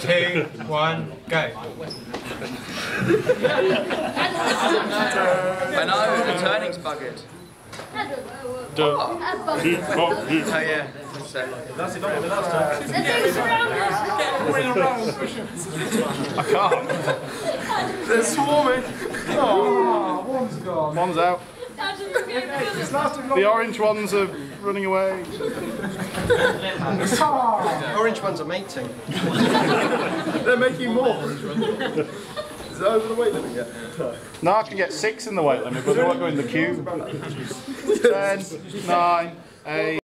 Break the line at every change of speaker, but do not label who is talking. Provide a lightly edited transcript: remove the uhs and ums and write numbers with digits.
2, 1, go.
I know, the turning's buggered.
Oh
yeah.
That's it, not the last time.
I can't.
They're swarming. Oh, one's gone.
One's out.
It's lasting long.
The orange ones are running away.
Orange ones are mating.
They're making more. Is that over the weight limit yet?
No, I can get 6 in the weight limit, but they won't go in the queue. 10, 9, 8.